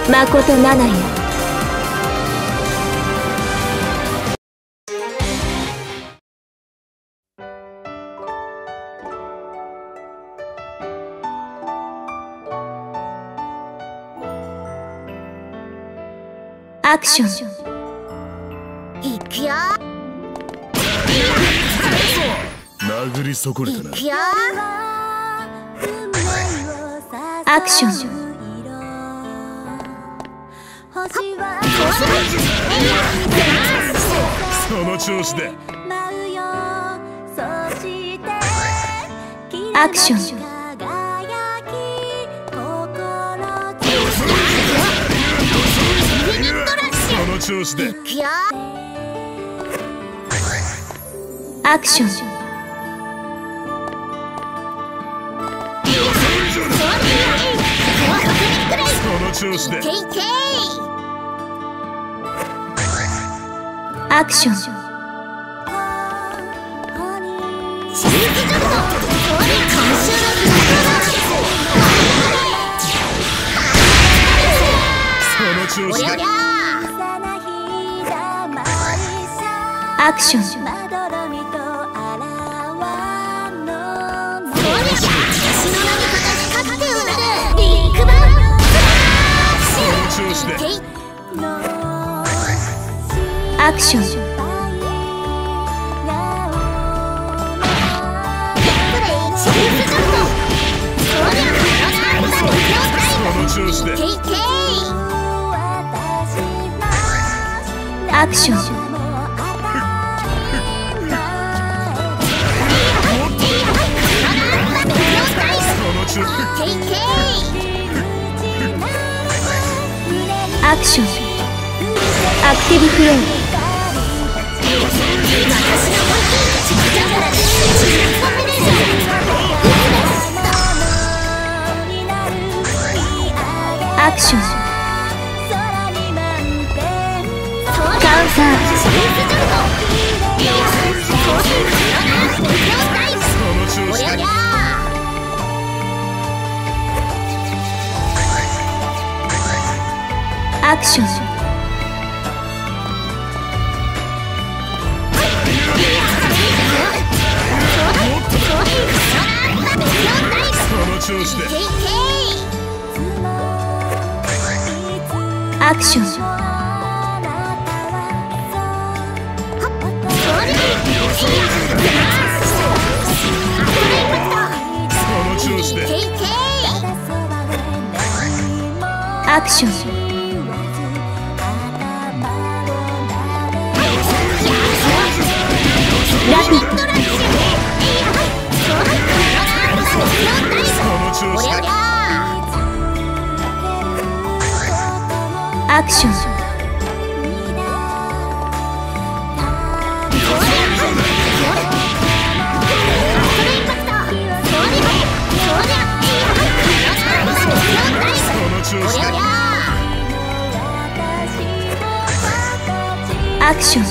誠七よ。アクション。 いくよ。 殴り損ねたな。 いくよ。 アクション。 その調子で。 アクション。 その調子で。 アクション。 その調子で。 アクション。 その調子で。 アクション。アクション。アクション。アクション。アクティブフレーム。アクション。カウンター。アクション。アクション。アクション。ラピッド。アクション。アクション。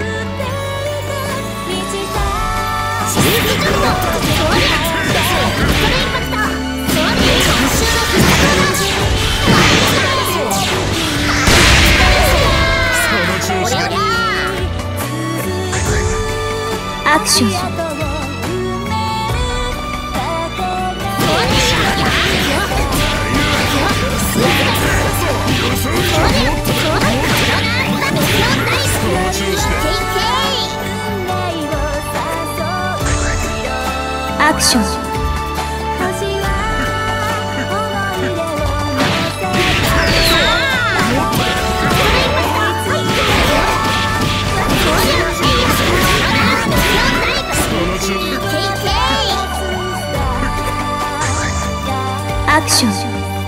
アクション。アクション。アクション。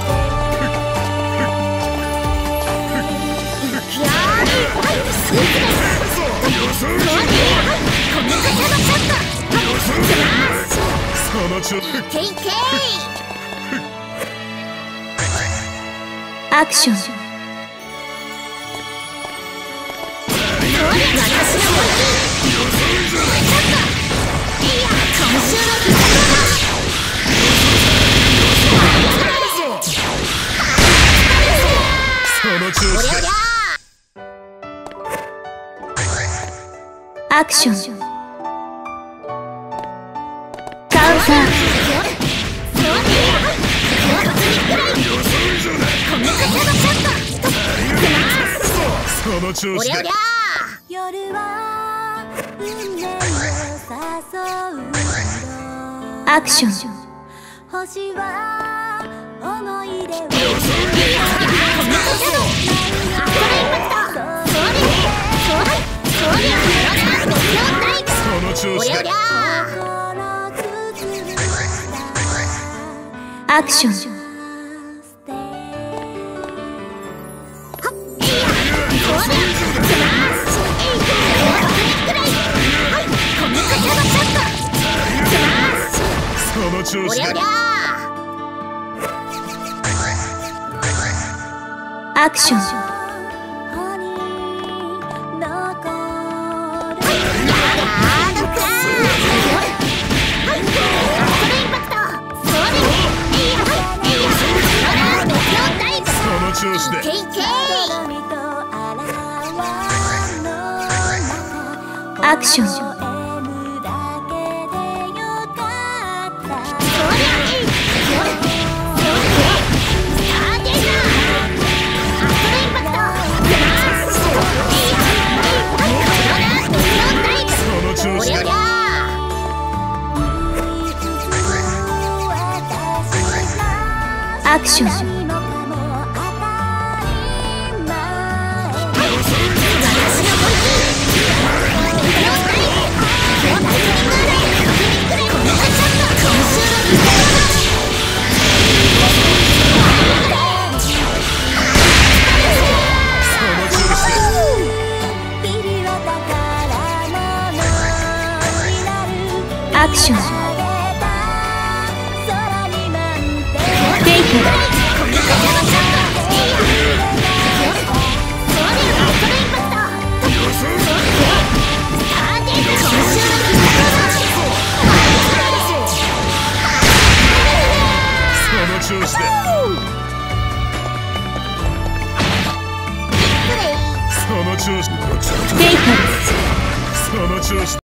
アクション。アアクション。カウンター。 その調子で夜は運命を誘うアクション。 星は思い出をその調子でアクション。 その調子でアクション。 その調子でアクション。 その調子でアクション。アクション。テイク。 その調子でその調子テイク。 その調子